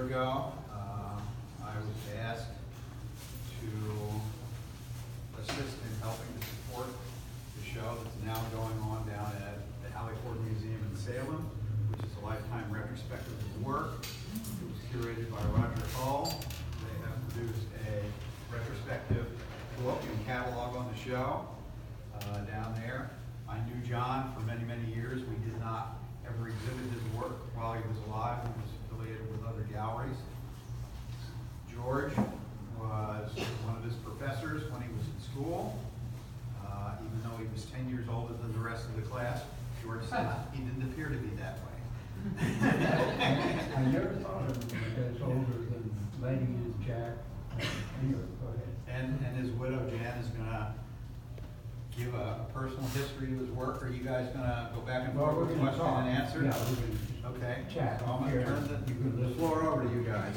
year ago, I was asked to assist in helping to support the show that's now going on down at the Hallie Ford Museum in Salem, which is a lifetime retrospective of the work. It was curated by Roger Hull. They have produced a retrospective book and catalog on the show down there. I knew John for many, many years. We did not ever exhibit his work while he was alive. He was affiliated with other galleries. George was one of his professors when he was in school. Even though he was 10 years older than the rest of the class, George said he didn't appear to be that way. I never thought of him as older than Lady and Jack. Anyway, go ahead. And his widow, Jan, is going to give a personal history of his work. Are you guys going to go back and forth with question and answer? Yeah, we're going to okay. Chat. So I'm going to turn the floor over to you guys.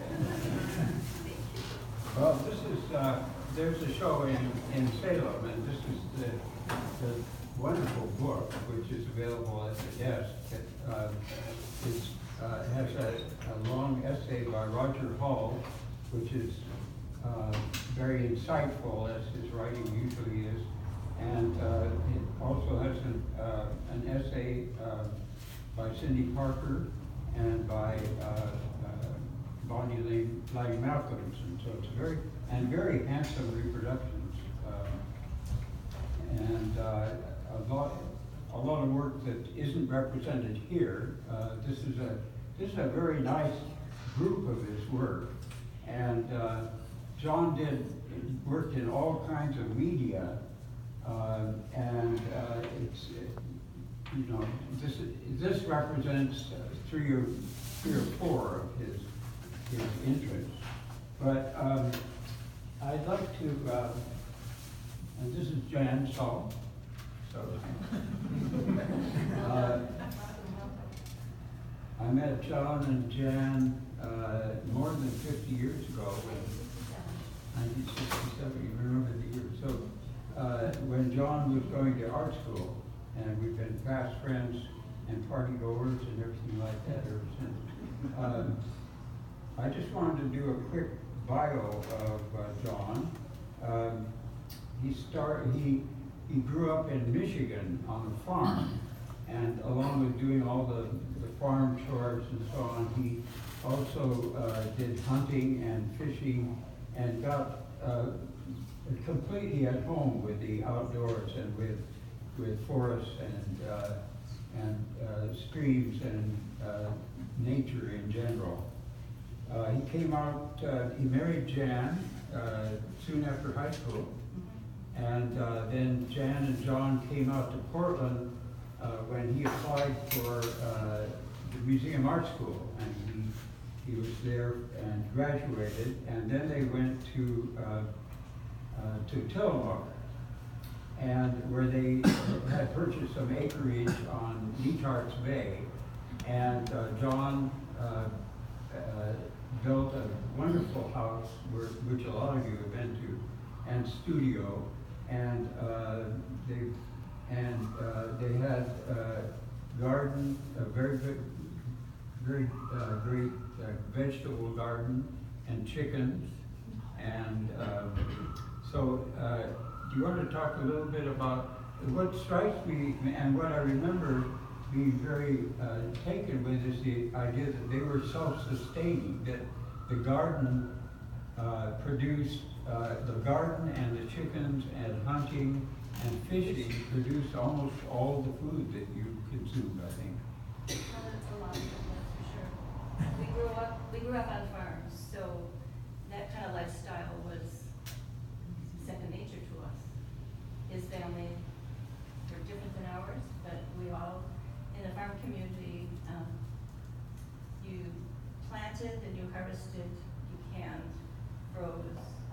Well, this is, there's a show in Salem, and this is the wonderful book, which is available at the desk. It has a long essay by Roger Hull, which is very insightful, as his writing usually is. And it also has an essay by Cindy Parker and by Bonnie Lang Malcolms, and so it's very handsome reproductions, and a lot of work that isn't represented here. This is a very nice group of his work, and John worked in all kinds of media, and it's this represents three or four of his interests. But I'd like to, and this is Jan Stahl. So I met John and Jan more than 50 years ago, in 1967, you remember the year. So when John was going to art school, and we've been fast friends and party goers and everything like that ever since. I just wanted to do a quick bio of John. He grew up in Michigan on a farm, and along with doing all the farm chores and so on, he also did hunting and fishing and got completely at home with the outdoors and with forests and streams and nature in general. He came out, he married Jan soon after high school, and then Jan and John came out to Portland when he applied for the Museum Art School, and he was there and graduated, and then they went to Tillamook, and where they had purchased some acreage on Neathart's Bay, and John built a wonderful house, which a lot of you have been to, and studio, and they had a garden, a very good, very great vegetable garden, and chickens, and so do you want to talk a little bit about what strikes me and what I remember being very taken with is the idea that they were self-sustaining, that the garden produced, the garden and the chickens and hunting and fishing produced almost all the food that you consumed, I think. Well, that's a lot of it, that's for sure. We grew up on farms, so that kind of lifestyle was second nature to us. His family were different than ours, but we all, in the farm community, you planted and you harvested, you canned, froze,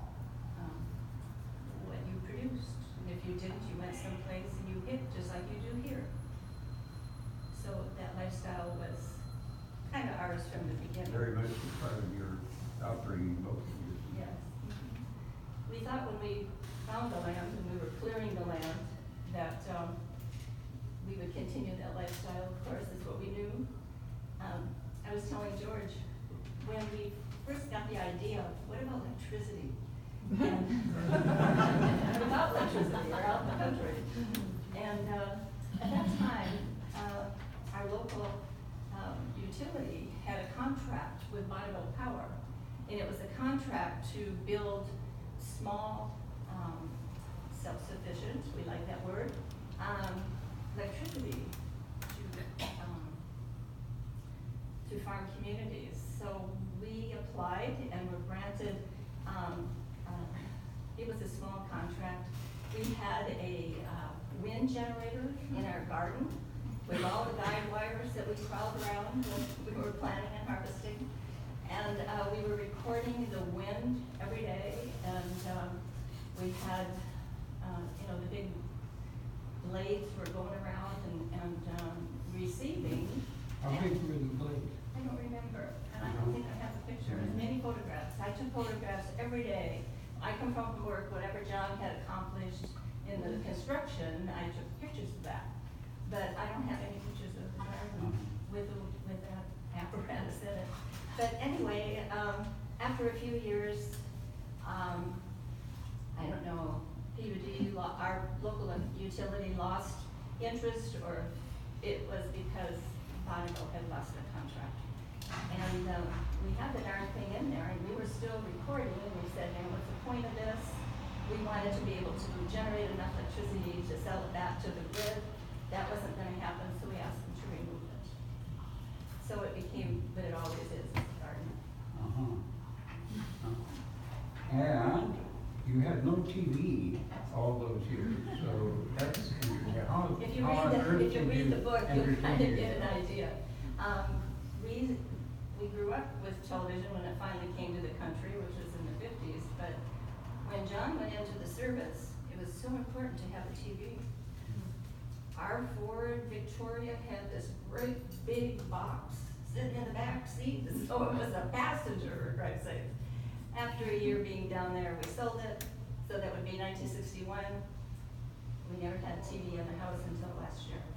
what you produced. And if you didn't, you went someplace and you hid, just like you do here. So that lifestyle was kind of ours from the beginning. Very much part of your upbringing, both of you. Yes. We thought when we found the land and we were clearing the land that we would continue that lifestyle. Of course, that's what we knew. I was telling George, when electricity. And without electricity, or out in the country. And at that time, our local utility had a contract with Bonneville Power. And it was a contract to build small, self-sufficient, we like that word, electricity to farm communities. So we applied and were granted, it was a small contract. We had a wind generator in our garden with all the guide wires that we crawled around when we were planting and harvesting. And we were recording the wind every day, and we had, the big blades were going around and receiving. How big were the blades? I don't remember, and I don't think I have a picture. There's many photographs. I took photographs every day. I come home from work, whatever John had accomplished in the construction, I took pictures of that. But I don't have any pictures of the garden with that apparatus in it. But anyway, after a few years, I don't know, PUD, our local utility lost interest, or it was because Bonneville had lost their contract. And we had the darn thing in there, and we were still recording, and we said, what's the point of this? We wanted to be able to generate enough electricity to sell it back to the grid. That wasn't going to happen, so we asked them to remove it. So it became what it always is, a garden. And you had no TV all those years, so that's how If you how on earth read did you the book, you'll kind of entertain get an yourself? idea. We grew up with television when it finally came to the country, which was in the 50s, but when John went into the service, it was so important to have a TV. Our Ford Victoria had this great big box sitting in the back seat, so it was a passenger, for Christ's sake. After a year being down there, we sold it, so that would be 1961. We never had a TV in the house until last year.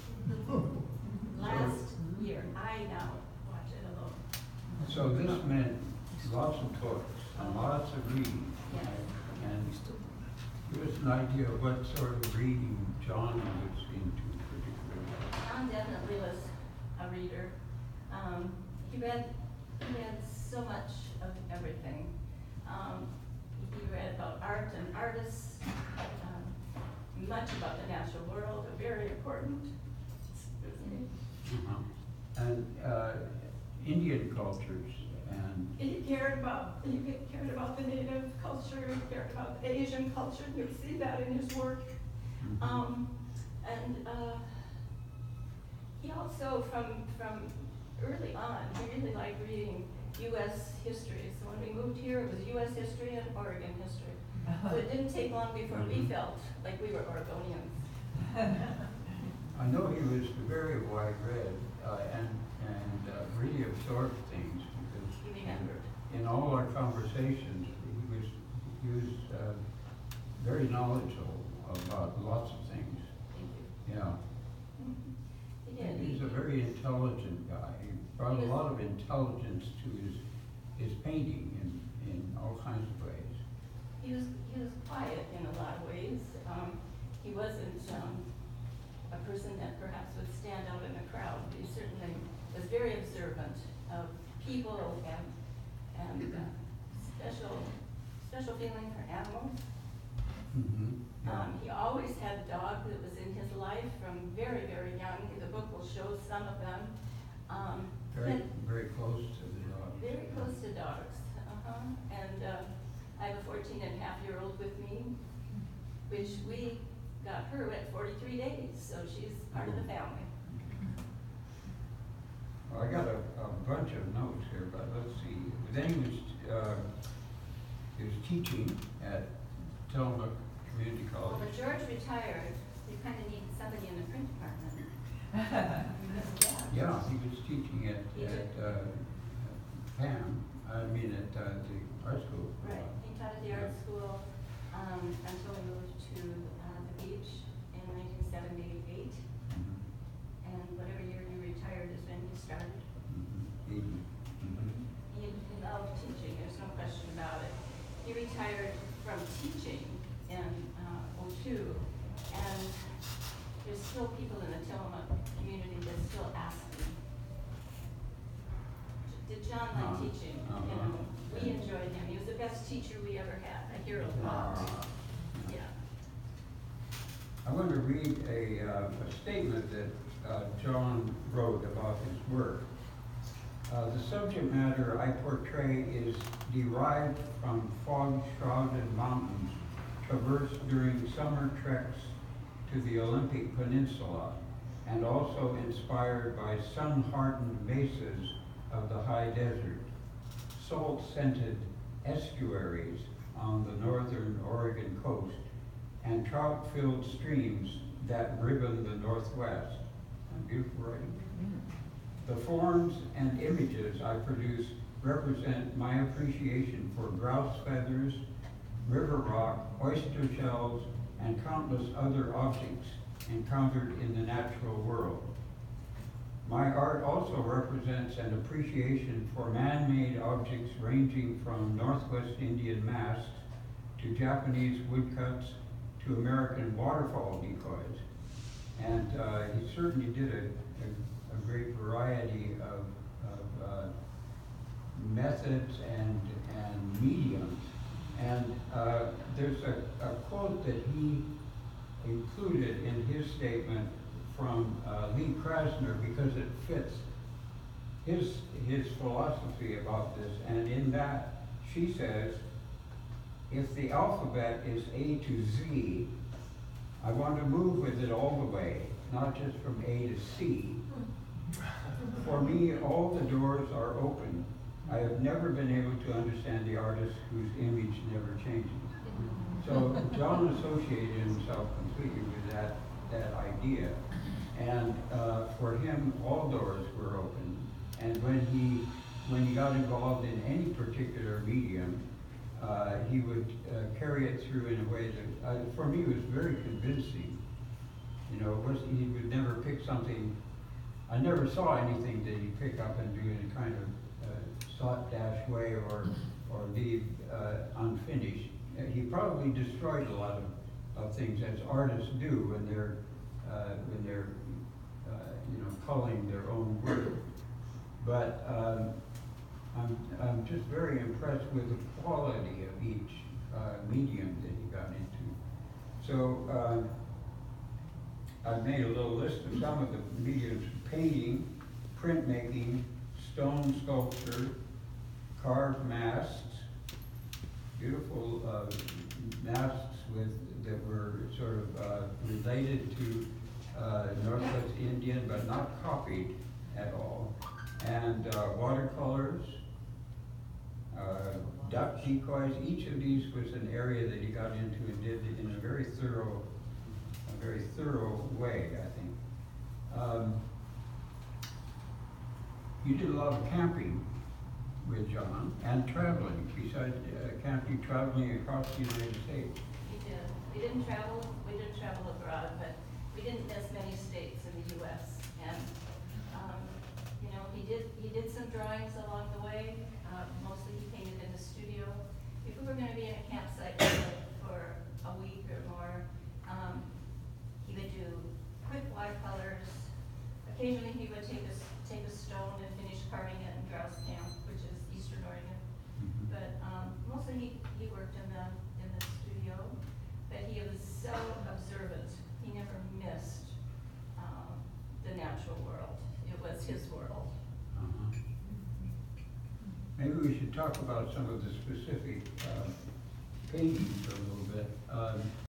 Last year, I now watch it alone. So this meant lots of books and lots of reading. Yes. And give us an idea of what sort of reading John was into particularly. John definitely was a reader. He read so much of everything. He read about art and artists, much about the natural world, very important. And Indian cultures and He cared about the native culture, he cared about the Asian culture, you see that in his work. He also, from early on, he really liked reading U.S. history. So when we moved here, it was U.S. history and Oregon history. So it didn't take long before we felt like we were Oregonians. I know he was very wide-read and really absorbed things because He remembered. in all our conversations, he was very knowledgeable about lots of things. Thank you. Yeah. He did. He's a very intelligent guy. He brought a lot of intelligence to his painting in all kinds of ways. He was quiet in a lot of ways. He wasn't a person that perhaps would stand out in a crowd. He certainly was very observant of people and special feeling for animals. Yeah. He always had a dog that was in his life from very, very young. The book will show some of them. Very close to the dog. Very close to dogs. And I have a 14-and-a-half-year-old with me, which we got her at 43 days, so she's part of the family. Well, I got a bunch of notes here, but let's see. Then he was teaching at Tillamook Community Well, College. when George retired, they kind of needed somebody in the print department. Yeah, he was teaching at PAM, at the art school. Right, he taught at the art school until we moved to the beach in 1978. And whatever year he retired is when he started. He loved teaching, there's no question about it. retired from teaching in '02, and there's still people in the Tillamook community that still ask me, did John like teaching? You know, we enjoyed him. He was the best teacher we ever had. I hear a lot. Yeah. I want to read a statement that John wrote about his work. The subject matter I portray is derived from fog-shrouded mountains traversed during summer treks to the Olympic Peninsula, and also inspired by sun-hardened mesas of the high desert, salt-scented estuaries on the northern Oregon coast, and trout-filled streams that ribbon the Northwest. Beautiful writing. The forms and images I produce represent my appreciation for grouse feathers, river rock, oyster shells, and countless other objects encountered in the natural world. My art also represents an appreciation for man-made objects ranging from Northwest Indian masks to Japanese woodcuts to American waterfall decoys. And he certainly did a great variety of methods and mediums. And there's a quote that he included in his statement from Lee Krasner because it fits his philosophy about this. And in that, she says, if the alphabet is A to Z, I want to move with it all the way, not just from A to C. For me, all the doors are open. I have never been able to understand the artist whose image never changes. So John associated himself completely with that idea. And for him, all doors were open. And when he got involved in any particular medium, he would carry it through in a way that, for me, was very convincing. You know, he would never pick something. I never saw anything that he'd pick up and do in a kind of slapdash way or leave unfinished. He probably destroyed a lot of things, as artists do when they're culling their own work. But I'm just very impressed with the quality of each medium that he got into. So I've made a little list of some of the mediums: painting, printmaking, stone sculpture, carved masks, beautiful masks that were sort of related to Northwest Indian, but not copied at all, and watercolors, duck decoys. Each of these was an area that he got into and did it in a very thorough way, I think. You did a lot of camping with John and traveling, besides camping, traveling across the United States. We did. We didn't travel abroad, but we didn't miss many states in the U.S. And he did some drawings along the way. Mostly he painted in the studio. If we were going to be in a campsite for a week or more, he would do quick watercolors. Occasionally he would take a stone and finish carving it in Grouse Camp, which is Eastern Oregon. But mostly he worked in the studio. But he was so observant. He never missed the natural world. It was his world. Maybe we should talk about some of the specific paintings a little bit.